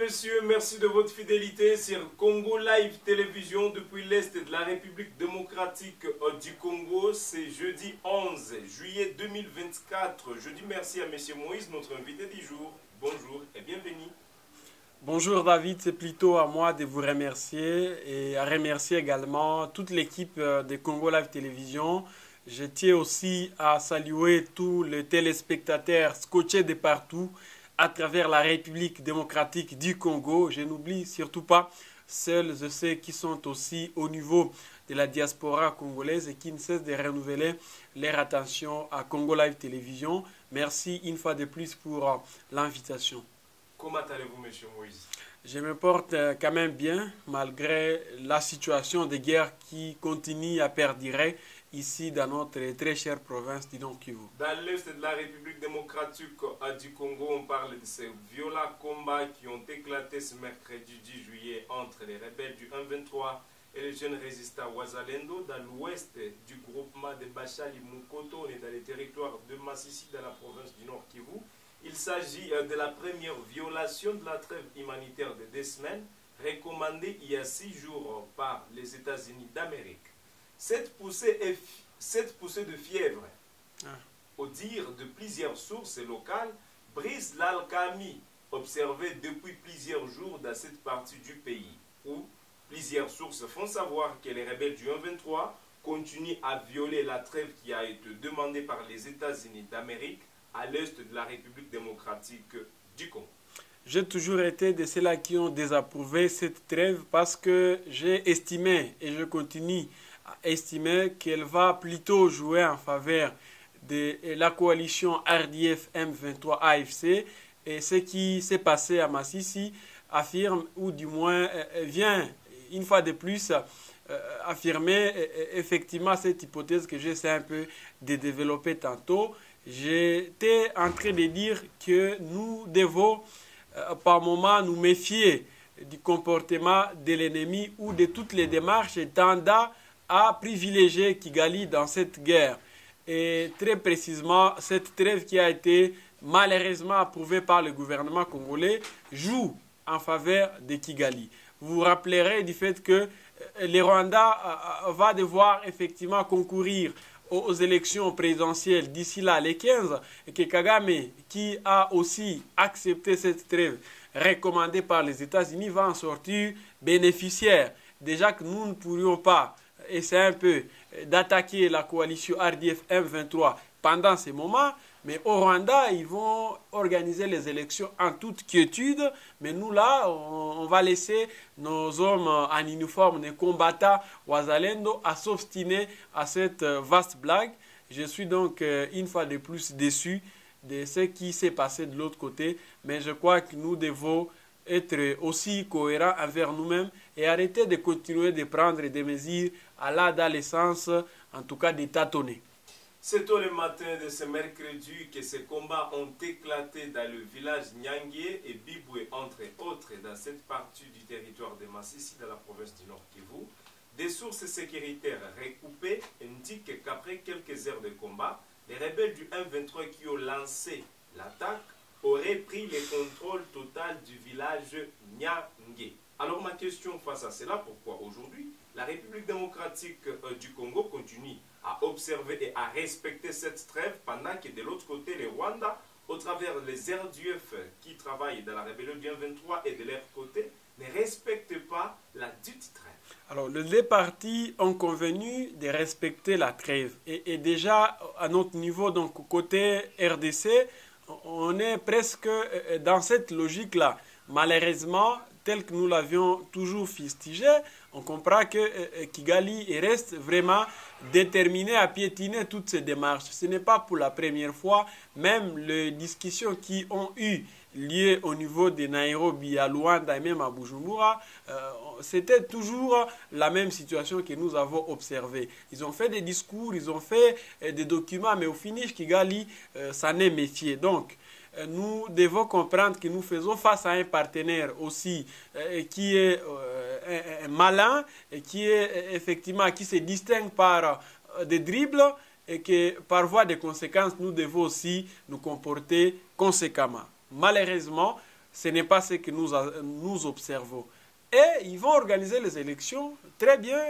messieurs, merci de votre fidélité sur Congo Live Télévision depuis l'Est de la République démocratique du Congo. C'est jeudi 11 juillet 2024. Je dis merci à M. Moïse, notre invité du jour. Bonjour et bienvenue. Bonjour David, c'est plutôt à moi de vous remercier et à remercier également toute l'équipe de Congo Live Télévision. Je tiens aussi à saluer tous les téléspectateurs scotchés de partout à travers la République démocratique du Congo. Je n'oublie surtout pas celles et ceux qui sont aussi au niveau de la diaspora congolaise et qui ne cessent de renouveler leur attention à Congo Live Télévision. Merci une fois de plus pour l'invitation. Comment allez-vous, M. Moïse? Je me porte quand même bien, malgré la situation de guerre qui continue à perdurer ici dans notre très chère province du Nord Kivu. Dans l'Est de la République démocratique du Congo, on parle de ces violents combats qui ont éclaté ce mercredi 10 juillet entre les rebelles du 1-23 et les jeunes résistants Wazalendo dans l'ouest du groupement de Bachali Mukoto. On est dans les territoires de Massissi dans la province du Nord Kivu. Il s'agit de la première violation de la trêve humanitaire de 2 semaines, recommandée il y a 6 jours par les États-Unis d'Amérique. Cette poussée de fièvre, au dire de plusieurs sources locales, brise l'alcalmie observée depuis plusieurs jours dans cette partie du pays, où plusieurs sources font savoir que les rebelles du 1-23 continuent à violer la trêve qui a été demandée par les États-Unis d'Amérique à l'est de la République démocratique du Congo. J'ai toujours été de ceux-là qui ont désapprouvé cette trêve parce que j'ai estimé et je continue à estimer qu'elle va plutôt jouer en faveur de la coalition RDF M23 AFC, et ce qui s'est passé à Massissi affirme, ou du moins vient une fois de plus affirmer effectivement cette hypothèse que j'essaie un peu de développer tantôt. J'étais en train de dire que nous devons par moment nous méfier du comportement de l'ennemi ou de toutes les démarches tendant à privilégier Kigali dans cette guerre. Et très précisément, cette trêve qui a été malheureusement approuvée par le gouvernement congolais joue en faveur de Kigali. Vous vous rappellerez du fait que le Rwanda va devoir effectivement concourir aux élections présidentielles d'ici là, les 15, et que Kagame, qui a aussi accepté cette trêve recommandée par les États-Unis, va en sortir bénéficiaire. Déjà que nous ne pourrions pas essayer un peu d'attaquer la coalition RDF M23 pendant ces moments, mais au Rwanda, ils vont organiser les élections en toute quiétude. Mais nous, là, on va laisser nos hommes en uniforme, nos combattants Wazalendo, à s'obstiner à cette vaste blague. Je suis donc une fois de plus déçu de ce qui s'est passé de l'autre côté. Mais je crois que nous devons être aussi cohérents envers nous-mêmes et arrêter de continuer de prendre des mesures à l'adolescence, en tout cas de tâtonner. C'est tôt le matin de ce mercredi que ces combats ont éclaté dans le village Nyangé et Biboué, entre autres, dans cette partie du territoire de Massissi, dans la province du Nord Kivu. Des sources sécuritaires recoupées indiquent qu'après quelques heures de combat, les rebelles du 1-23 qui ont lancé l'attaque auraient pris le contrôle total du village Nyangé. Alors ma question face à cela, pourquoi aujourd'hui la République démocratique du Congo continue à observer et à respecter cette trêve pendant que de l'autre côté, le Rwanda, au travers les RDF qui travaillent dans la rébellion du 1-23 et de leur côté, ne respectent pas la dite trêve? Alors, les deux parties ont convenu de respecter la trêve. Et déjà, à notre niveau, donc côté RDC, on est presque dans cette logique-là. Malheureusement, tel que nous l'avions toujours fustigé, on comprend que Kigali reste vraiment déterminé à piétiner toutes ces démarches. Ce n'est pas pour la première fois, même les discussions qui ont eu lieu au niveau de Nairobi, à Luanda et même à Bujumbura, c'était toujours la même situation que nous avons observée. Ils ont fait des discours, ils ont fait des documents, mais au finish, Kigali s'en est méfié. Donc, nous devons comprendre que nous faisons face à un partenaire aussi qui est malin et qui est effectivement qui se distingue par des dribbles et que par voie de conséquence nous devons aussi nous comporter conséquemment. Malheureusement, ce n'est pas ce que nous observons. Et ils vont organiser les élections très bien,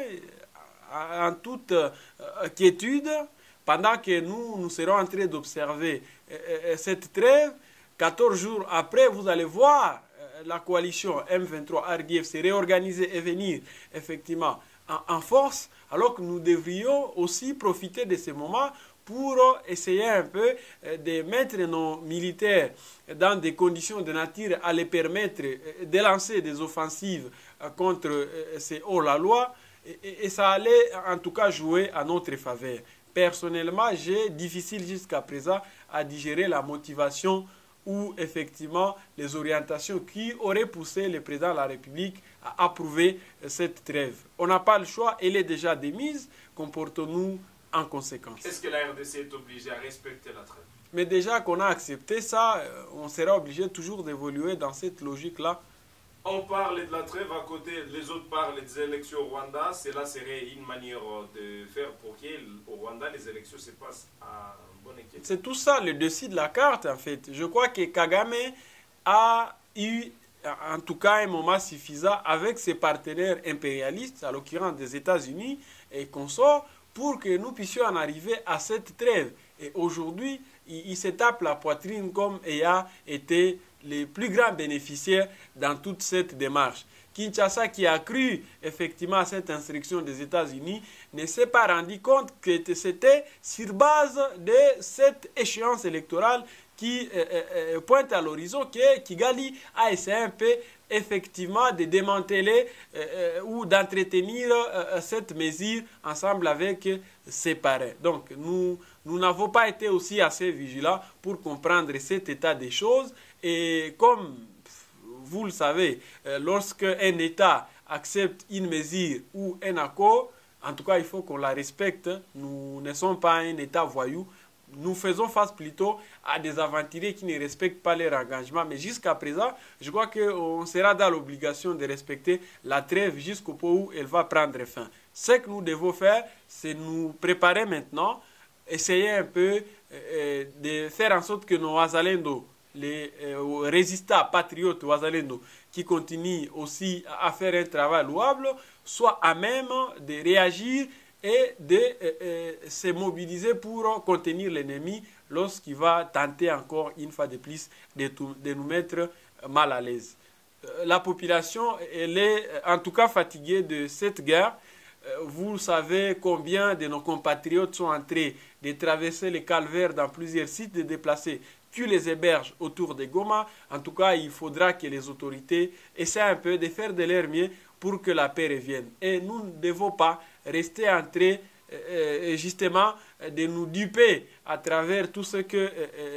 en toute quiétude, pendant que nous serons en train d'observer cette trêve. 14 jours après, vous allez voir la coalition M23-RDF se réorganiser et venir effectivement en force, alors que nous devrions aussi profiter de ce moment pour essayer un peu de mettre nos militaires dans des conditions de nature à les permettre de lancer des offensives contre ces hors-la-loi, et ça allait en tout cas jouer à notre faveur. Personnellement, j'ai difficile jusqu'à présent à digérer la motivation ou effectivement les orientations qui auraient poussé le président de la République à approuver cette trêve. On n'a pas le choix, elle est déjà démise, comportons-nous en conséquence. Est-ce que la RDC est obligée à respecter la trêve? Mais déjà qu'on a accepté ça, on sera obligé toujours d'évoluer dans cette logique-là. On parle de la trêve à côté, les autres parlent des élections au Rwanda. Cela serait une manière de faire pour qu'au Rwanda, les élections se passent à bonne équité. C'est tout ça, le dessus de la carte, en fait. Je crois que Kagame a eu, en tout cas, un moment suffisant avec ses partenaires impérialistes, à l'occurrence des États-Unis et consorts, pour que nous puissions en arriver à cette trêve. Et aujourd'hui, il se tape la poitrine comme ayant été les plus grands bénéficiaires dans toute cette démarche. Kinshasa, qui a cru effectivement à cette instruction des États-Unis, ne s'est pas rendu compte que c'était sur base de cette échéance électorale qui pointe à l'horizon que Kigali a essayé un peu effectivement de démanteler ou d'entretenir cette mesure ensemble avec ses parrains. Donc nous n'avons pas été aussi assez vigilants pour comprendre cet état des choses. Et comme vous le savez, lorsque un État accepte une mesure ou un accord, en tout cas il faut qu'on la respecte. Nous ne sommes pas un État voyou. Nous faisons face plutôt à des aventuriers qui ne respectent pas leur engagement. Mais jusqu'à présent, je crois qu'on sera dans l'obligation de respecter la trêve jusqu'au point où elle va prendre fin. Ce que nous devons faire, c'est nous préparer maintenant, essayer un peu de faire en sorte que nos Wazalendo, les résistants patriotes Wazalendo, qui continuent aussi à faire un travail louable, soient à même de réagir et de se mobiliser pour contenir l'ennemi lorsqu'il va tenter encore une fois de plus de nous mettre mal à l'aise. La population, elle est en tout cas fatiguée de cette guerre. Vous savez combien de nos compatriotes sont en train de traverser les calvaires dans plusieurs sites de déplacés qui les hébergent autour de Goma. En tout cas, il faudra que les autorités essaient un peu de faire de leur mieux pour que la paix revienne. Et nous ne devons pas rester en train justement de nous duper à travers tout ce que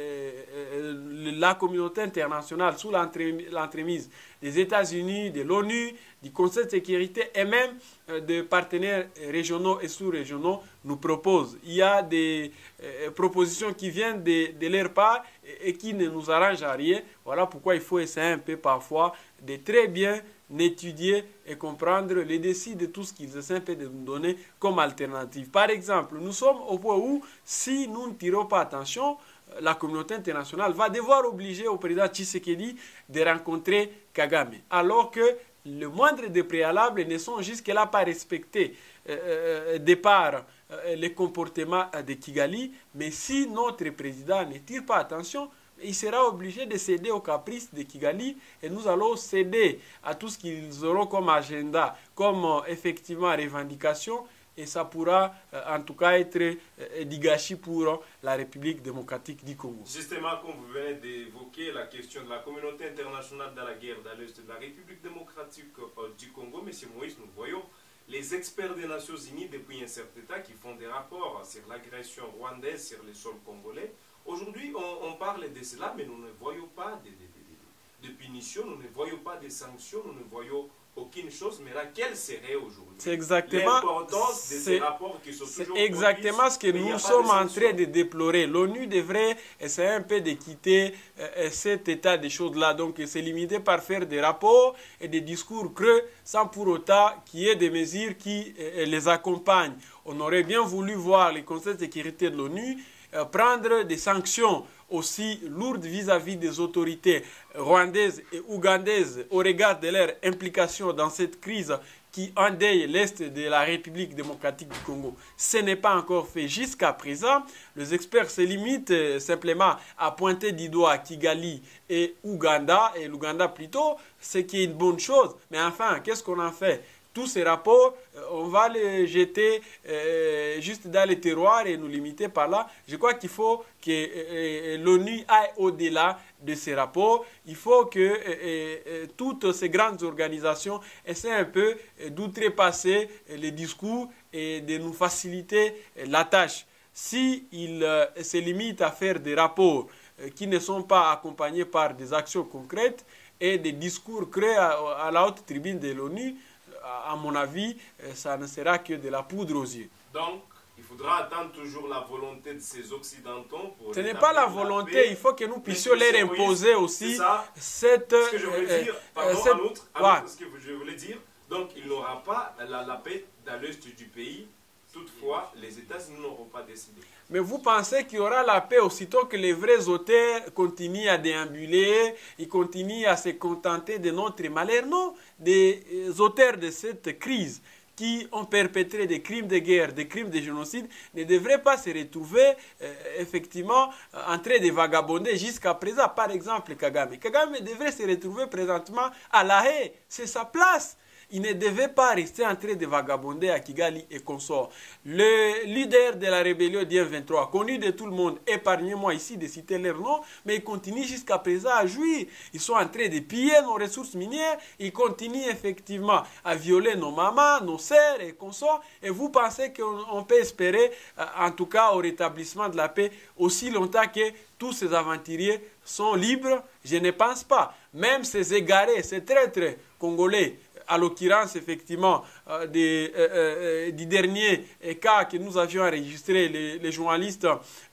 la communauté internationale, sous l'entremise des États-Unis, de l'ONU, du Conseil de sécurité et même de partenaires régionaux et sous-régionaux nous propose. Il y a des propositions qui viennent de leur part et qui ne nous arrangent à rien. Voilà pourquoi il faut essayer un peu parfois de très bien étudier et comprendre les décis de tout ce qu'ils essaient de nous donner comme alternative. Par exemple, nous sommes au point où, si nous ne tirons pas attention, la communauté internationale va devoir obliger au président Tshisekedi de rencontrer Kagame, alors que le moindre des préalables ne sont jusque-là pas respectés de par les comportements de Kigali. Mais si notre président ne tire pas attention, il sera obligé de céder aux caprices de Kigali et nous allons céder à tout ce qu'ils auront comme agenda, comme effectivement revendication, et ça pourra en tout cas être du gâchis pour la République démocratique du Congo. Justement, comme vous venez d'évoquer la question de la communauté internationale dans la guerre dans l'Est de la République démocratique du Congo, M. Moïse, nous voyons les experts des Nations Unies depuis un certain temps qui font des rapports sur l'agression rwandaise sur les sols congolais. Aujourd'hui, on parle de cela, mais nous ne voyons pas de punitions, nous ne voyons pas de sanctions, nous ne voyons aucune chose. Mais là, quelle serait aujourd'hui l'importance de ces rapports qui sont toujours produits? C'est exactement ce que nous sommes en train de déplorer. L'ONU devrait essayer un peu de quitter cet état des choses-là. Donc, se limiter par faire des rapports et des discours creux sans pour autant qu'il y ait des mesures qui les accompagnent. On aurait bien voulu voir les conseils de sécurité de l'ONU prendre des sanctions aussi lourde vis-à-vis des autorités rwandaises et ougandaises au regard de leur implication dans cette crise qui endeuille l'Est de la République démocratique du Congo. Ce n'est pas encore fait jusqu'à présent. Les experts se limitent simplement à pointer du doigt Kigali et Ouganda, et l'Ouganda plutôt, ce qui est une bonne chose. Mais enfin, qu'est-ce qu'on en fait? Tous ces rapports, on va les jeter juste dans les terroirs et nous limiter par là. Je crois qu'il faut que l'ONU aille au-delà de ces rapports. Il faut que toutes ces grandes organisations essaient un peu d'outrepasser les discours et de nous faciliter la tâche. S'ils se limitent à faire des rapports qui ne sont pas accompagnés par des actions concrètes et des discours créés à la haute tribune de l'ONU, à mon avis, ça ne sera que de la poudre aux yeux. Donc, il faudra attendre toujours la volonté de ces Occidentaux pour... Ce n'est pas la volonté, il faut que nous puissions leur imposer aussi cette... Ce que je voulais dire, pardon, en outre, ce que je voulais dire, donc il n'aura pas la paix dans l'est du pays. Toutefois, les États-Unis n'auront pas décidé. Mais vous pensez qu'il y aura la paix aussitôt que les vrais auteurs continuent à déambuler, ils continuent à se contenter de notre malheur? Non, des auteurs de cette crise qui ont perpétré des crimes de guerre, des crimes de génocide, ne devraient pas se retrouver effectivement en train de vagabonder jusqu'à présent. Par exemple, Kagame. Kagame devrait se retrouver présentement à La Haye. C'est sa place. Il ne devait pas rester en train de vagabonder à Kigali et consorts. Le leader de la rébellion du M23, connu de tout le monde, épargnez-moi ici de citer leur nom, mais ils continuent jusqu'à présent à jouir. Ils sont en train de piller nos ressources minières, ils continuent effectivement à violer nos mamans, nos sœurs et consorts. Et vous pensez qu'on peut espérer, en tout cas au rétablissement de la paix, aussi longtemps que tous ces aventuriers sont libres? Je ne pense pas. Même ces égarés, ces traîtres congolais, à l'occurrence, effectivement, du dernier cas que nous avions enregistré, les journalistes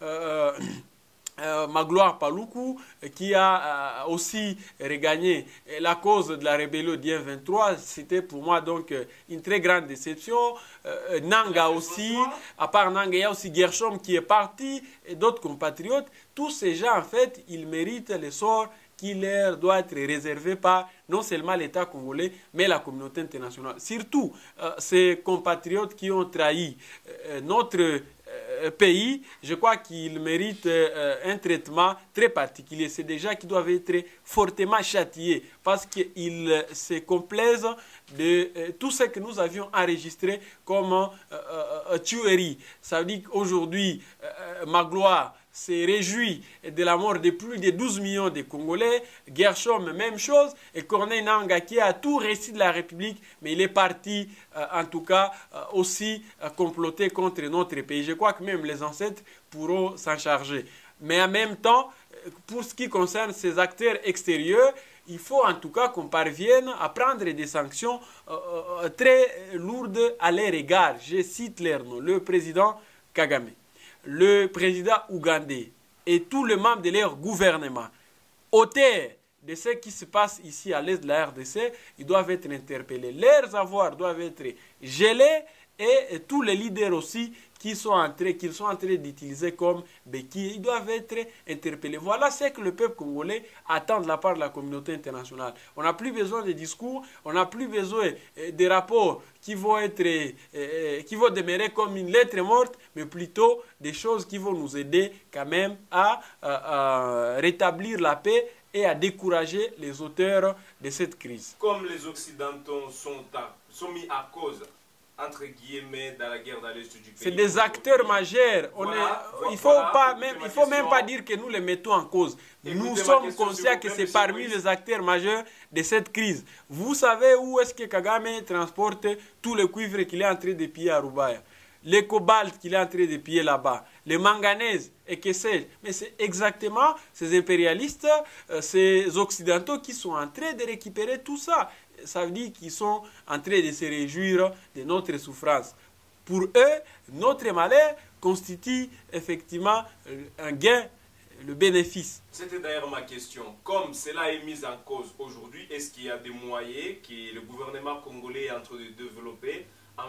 Magloire Paluku, qui a aussi regagné la cause de la rébellion du M23, c'était pour moi donc une très grande déception. Nanga aussi, à part Nanga, il y a aussi Gershom qui est parti, et d'autres compatriotes. Tous ces gens, en fait, ils méritent le sort qui leur doit être réservé par non seulement l'État congolais, mais la communauté internationale. Surtout ces compatriotes qui ont trahi notre pays, je crois qu'ils méritent un traitement très particulier. C'est des gens qui doivent être fortement châtiés parce qu'ils se complaisent de tout ce que nous avions enregistré comme tuerie. Ça veut dire qu'aujourd'hui, Magloire se réjouit de la mort de plus de 12 millions de Congolais. Gershom, même chose. Et Corneille Nangaa qui a tout réussi de la République, mais il est parti, en tout cas, aussi comploter contre notre pays. Je crois que même les ancêtres pourront s'en charger. Mais en même temps, pour ce qui concerne ces acteurs extérieurs, il faut en tout cas qu'on parvienne à prendre des sanctions très lourdes à leur égard. Je cite leur nom, le président Kagame, le président ougandais et tous les membres de leur gouvernement, auteurs de ce qui se passe ici à l'est de la RDC, ils doivent être interpellés. Leurs avoirs doivent être gelés et tous les leaders aussi qu'ils sont en train d'utiliser comme béquilles, ils doivent être interpellés. Voilà ce que le peuple congolais attend de la part de la communauté internationale. On n'a plus besoin de discours, on n'a plus besoin de rapports qui vont demeurer comme une lettre morte, mais plutôt des choses qui vont nous aider quand même à rétablir la paix et à décourager les auteurs de cette crise. Comme les Occidentaux sont mis à cause, entre guillemets, dans la guerre dans l'est du pays. C'est des acteurs majeurs. Il ne faut même pas dire que nous les mettons en cause. Nous sommes conscients que c'est parmi les acteurs majeurs de cette crise. Vous savez où est-ce que Kagame transporte tout le cuivre qu'il est en train de piller à Rubaya, les cobalt qu'il est en train de piller là-bas, les manganèses et que sais-je. Mais c'est exactement ces impérialistes, ces occidentaux qui sont en train de récupérer tout ça. Ça veut dire qu'ils sont en train de se réjouir de notre souffrance. Pour eux, notre malheur constitue effectivement un gain, le bénéfice. C'était d'ailleurs ma question. Comme cela est mis en cause aujourd'hui, est-ce qu'il y a des moyens que le gouvernement congolais est en train de développer en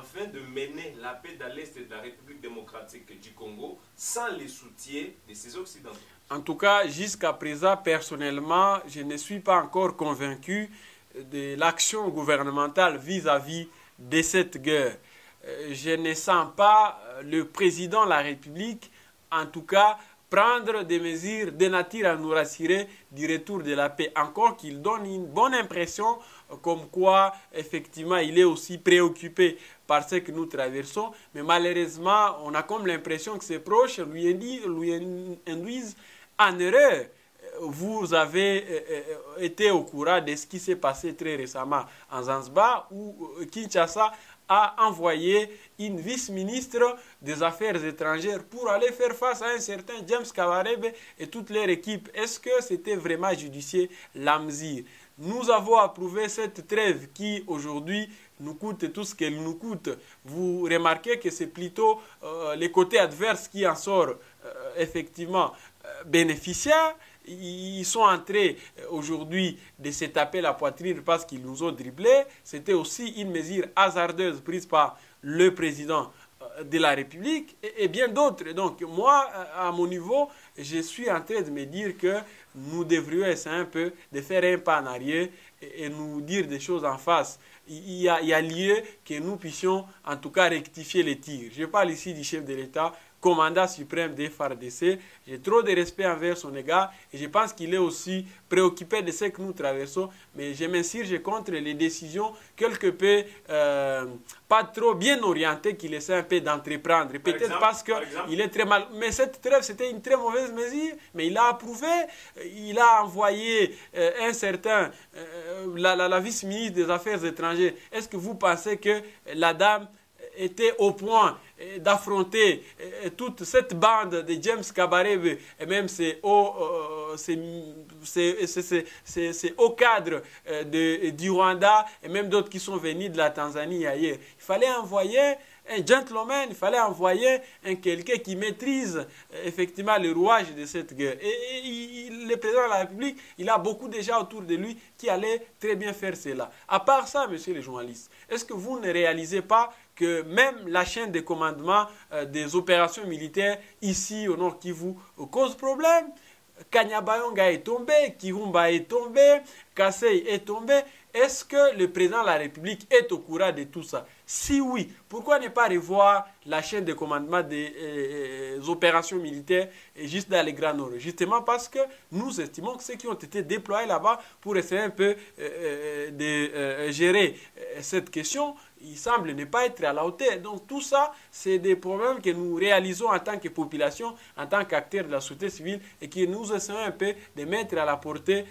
afin de mener la paix dans l'Est de la République démocratique du Congo sans le soutien de ces Occidentaux? En tout cas, jusqu'à présent, personnellement, je ne suis pas encore convaincu de l'action gouvernementale vis-à-vis de cette guerre. Je ne sens pas le président de la République, en tout cas, prendre des mesures de nature à nous rassurer du retour de la paix. Encore qu'il donne une bonne impression comme quoi, effectivement, il est aussi préoccupé par ce que nous traversons. Mais malheureusement, on a comme l'impression que ses proches lui induisent en erreur. Vous avez été au courant de ce qui s'est passé très récemment en Zanzibar, où Kinshasa a envoyé une vice-ministre des Affaires étrangères pour aller faire face à un certain James Kabarebe et toute leur équipe. Est-ce que c'était vraiment judicieux l'AMZIR? Nous avons approuvé cette trêve qui aujourd'hui nous coûte tout ce qu'elle nous coûte. Vous remarquez que c'est plutôt les côtés adverses qui en sortent effectivement bénéficiaires. Ils sont entrés aujourd'hui de se taper la poitrine parce qu'ils nous ont dribblés. C'était aussi une mesure hasardeuse prise par le président de la République et bien d'autres. Donc moi, à mon niveau, je suis en train de me dire que nous devrions essayer un peu de faire un pas en arrière et nous dire des choses en face. Il y a lieu que nous puissions en tout cas rectifier les tirs. Je parle ici du chef de l'État, commandant suprême des FARDC. J'ai trop de respect envers son égard et je pense qu'il est aussi préoccupé de ce que nous traversons. Mais je m'insurge contre les décisions quelque peu pas trop bien orientées qu'il essaie un peu d'entreprendre. Peut-être parce qu'il est très mal. Mais cette trêve, c'était une très mauvaise mesure. Mais il a approuvé. Il a envoyé un certain, la vice-ministre des Affaires étrangères. Est-ce que vous pensez que la dame était au point d'affronter toute cette bande de James Kabarebe et même ces hauts cadres du Rwanda et même d'autres qui sont venus de la Tanzanie et ailleurs? Il fallait envoyer un gentleman, il fallait envoyer quelqu'un qui maîtrise effectivement le rouage de cette guerre. Et le président de la République, il a beaucoup déjà autour de lui qui allaient très bien faire cela. À part ça, monsieur les journalistes, est-ce que vous ne réalisez pas que même la chaîne de commandement des opérations militaires ici au Nord Kivu cause problème? Kanyabayonga est tombé, Kirumba est tombé, Kasei est tombé. Est-ce que le président de la République est au courant de tout ça? Si oui, pourquoi ne pas revoir la chaîne de commandement des opérations militaires juste dans les Grands Nord? Justement parce que nous estimons que ceux qui ont été déployés là-bas pour essayer un peu de gérer cette question, il semble ne pas être à la hauteur. Donc tout ça, c'est des problèmes que nous réalisons en tant que population, en tant qu'acteurs de la société civile et que nous essayons un peu de mettre à la portée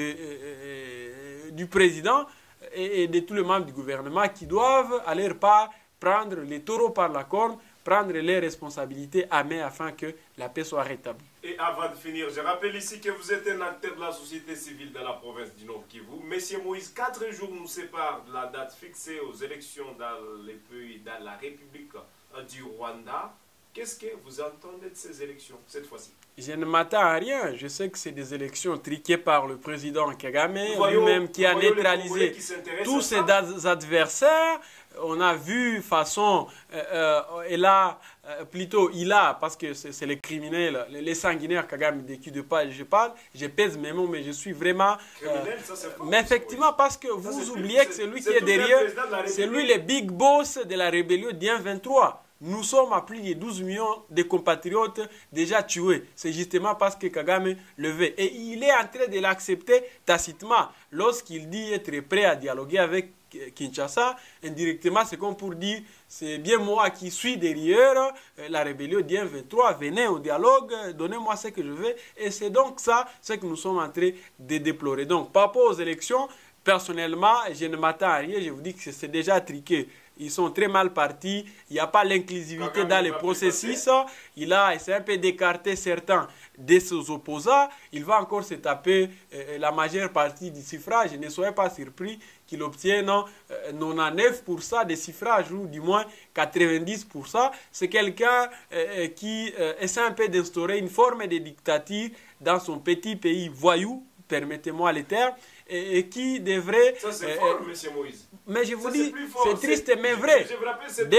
du président et de tous les membres du gouvernement qui doivent à leur part prendre les taureaux par la corne, prendre les responsabilités à main afin que la paix soit rétablie. Et avant de finir, je rappelle ici que vous êtes un acteur de la société civile de la province du Nord Kivu. Monsieur Moïse, 4 jours nous séparent de la date fixée aux élections dans les pays, dans la République du Rwanda. Qu'est-ce que vous entendez de ces élections cette fois-ci? Je ne m'attends à rien. Je sais que c'est des élections triquées par le président Kagame, lui-même qui a neutralisé tous ses adversaires. On a vu façon, il a, parce que c'est les criminels, les sanguinaires Kagame de qui je parle, je pèse mes mots, mais je suis vraiment... mais effectivement, parce que vous oubliez que c'est lui qui est derrière, c'est lui le big boss de la rébellion d'Ien 23. Nous sommes à plus de 12 millions de compatriotes déjà tués. C'est justement parce que Kagame le veut. Et il est en train de l'accepter tacitement. Lorsqu'il dit être prêt à dialoguer avec Kinshasa, indirectement, c'est comme pour dire, c'est bien moi qui suis derrière la rébellion d'Ien 23, venez au dialogue, donnez-moi ce que je veux. Et c'est donc ça, ce que nous sommes en train de déplorer. Donc, par rapport aux élections, personnellement, je ne m'attends à rien. Je vous dis que c'est déjà triqué. Ils sont très mal partis. Il n'y a pas l'inclusivité dans les processus. Il a essayé un peu d'écarter certains de ses opposants. Il va encore se taper la majeure partie du suffrage. Ne soyez pas surpris qu'il obtienne 99% des suffrages ou du moins 90%. C'est quelqu'un qui essaie un peu d'instaurer une forme de dictature dans son petit pays voyou, permettez-moi les termes. et qui devrait... Ça c'est fort, monsieur Moïse. Mais je vous Ça, dis, plus fort. c'est triste mais vrai. Je vous rappelle, c'est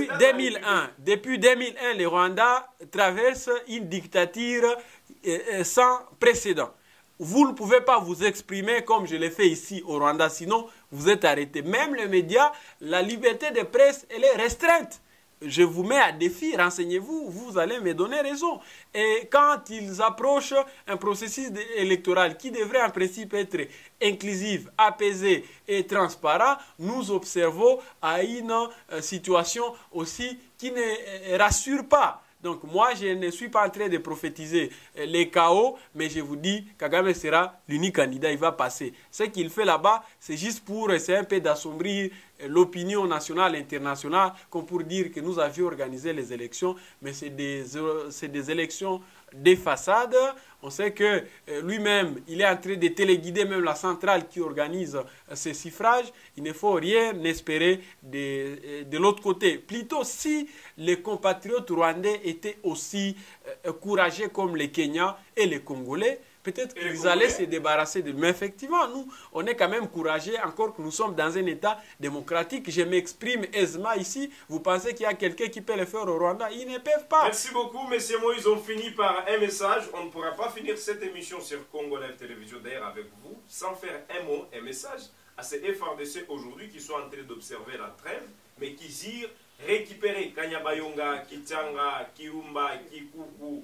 Depuis 2001, le Rwanda traverse une dictature sans précédent. Vous ne pouvez pas vous exprimer comme je l'ai fait ici au Rwanda, sinon vous êtes arrêté. Même les médias, la liberté de presse, elle est restreinte. Je vous mets à défi, renseignez-vous, vous allez me donner raison. Et quand ils approchent un processus électoral qui devrait en principe être inclusif, apaisé et transparent, nous observons à une situation aussi qui ne rassure pas. Donc moi, je ne suis pas en train de prophétiser les chaos, mais je vous dis, Kagame sera l'unique candidat, il va passer. Ce qu'il fait là-bas, c'est juste pour essayer un peu d'assombrir l'opinion nationale et internationale, comme pour dire que nous avions organisé les élections, mais c'est des élections des façades. On sait que lui-même, il est en train de téléguider même la centrale qui organise ces suffrages. Il ne faut rien espérer de l'autre côté. Plutôt, si les compatriotes rwandais étaient aussi courageux comme les Kenyans et les Congolais, peut-être qu'ils allaient se débarrasser de lui. Mais effectivement, nous, on est quand même courageux, encore que nous sommes dans un État démocratique. Je m'exprime aisément ici. Vous pensez qu'il y a quelqu'un qui peut le faire au Rwanda? Ils ne peuvent pas. Merci beaucoup, messieurs Moïse. On finit par un message. On ne pourra pas finir cette émission sur Congo Live Télévision, d'ailleurs, avec vous, sans faire un mot, un message à ces FRDC aujourd'hui qui sont en train d'observer la trêve, mais qui irent récupérer Kanyabayonga, Kitanga, Kirumba, Kikuku,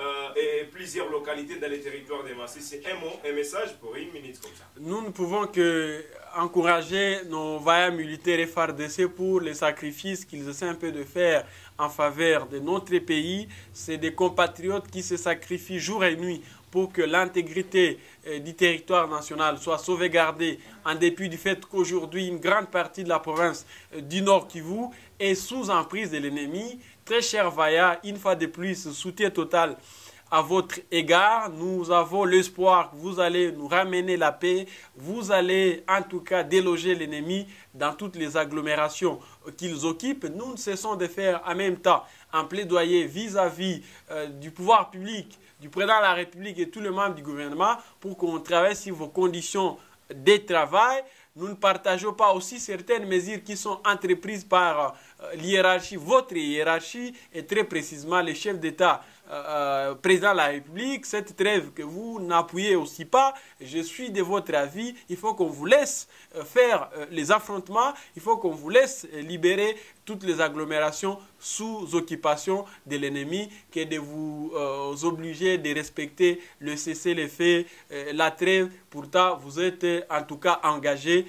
et plusieurs localités dans les territoires de Massi. C'est un mot, un message pour une minute comme ça. Nous ne pouvons que encourager nos vaillants militaires FARDC pour les sacrifices qu'ils essaient un peu de faire en faveur de notre pays. C'est des compatriotes qui se sacrifient jour et nuit pour que l'intégrité du territoire national soit sauvegardée, en dépit du fait qu'aujourd'hui, une grande partie de la province du Nord Kivu est sous emprise de l'ennemi. Très cher Vaya, une fois de plus, soutien total à votre égard. Nous avons l'espoir que vous allez nous ramener la paix. Vous allez en tout cas déloger l'ennemi dans toutes les agglomérations qu'ils occupent. Nous ne cessons de faire en même temps un plaidoyer vis-à-vis du pouvoir public, du président de la République et tous les membres du gouvernement pour qu'on travaille sur vos conditions de travail. Nous ne partageons pas aussi certaines mesures qui sont entreprises par l'hiérarchie, votre hiérarchie, et très précisément les chefs d'État, président de la République. Cette trêve que vous n'appuyez aussi pas, je suis de votre avis, il faut qu'on vous laisse faire les affrontements, il faut qu'on vous laisse libérer toutes les agglomérations sous occupation de l'ennemi, que de vous obliger de respecter le cessez-le-feu, la trêve. Pourtant, vous êtes en tout cas engagés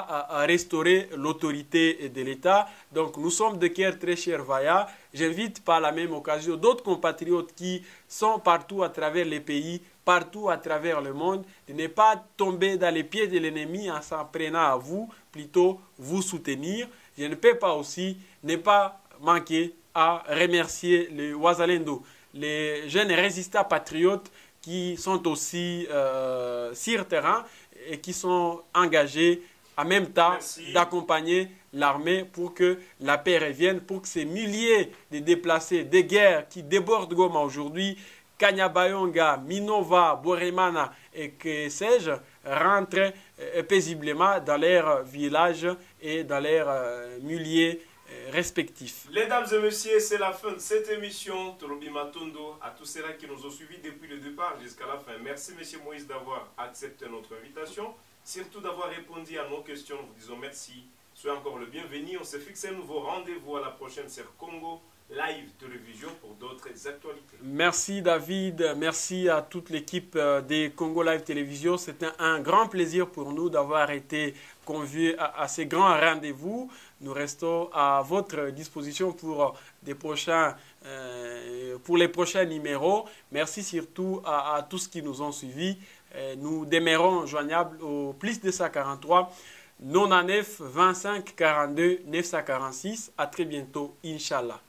à restaurer l'autorité de l'État. Donc nous sommes de cœur très cher Vaya. J'invite par la même occasion d'autres compatriotes qui sont partout à travers les pays, partout à travers le monde, de ne pas tomber dans les pieds de l'ennemi en s'en prenant à vous, plutôt vous soutenir. Je ne peux pas aussi ne pas manquer à remercier les Wazalendo, les jeunes résistants patriotes qui sont aussi sur terrain et qui sont engagés en même temps d'accompagner l'armée pour que la paix revienne, pour que ces milliers de déplacés de guerre qui débordent Goma aujourd'hui, Kanyabayonga, Minova, Boremana et que sais-je, rentrent paisiblement dans leurs villages et dans leurs milliers respectifs. Mesdames et messieurs, c'est la fin de cette émission. Tolobi Matondo, à tous ceux-là qui nous ont suivis depuis le départ jusqu'à la fin. Merci, monsieur Moïse, d'avoir accepté notre invitation. Surtout d'avoir répondu à nos questions. Nous vous disons merci. Soyez encore le bienvenu. On se fixe un nouveau rendez-vous à la prochaine sur Congo Live Télévision pour d'autres actualités. Merci David. Merci à toute l'équipe des Congo Live Télévision. C'était un grand plaisir pour nous d'avoir été conviés à ces grands rendez-vous. Nous restons à votre disposition pour les prochains numéros. Merci surtout à tous qui nous ont suivis. Nous demeurons joignables au plus 243 99 25 42 946. À très bientôt, Inch'Allah.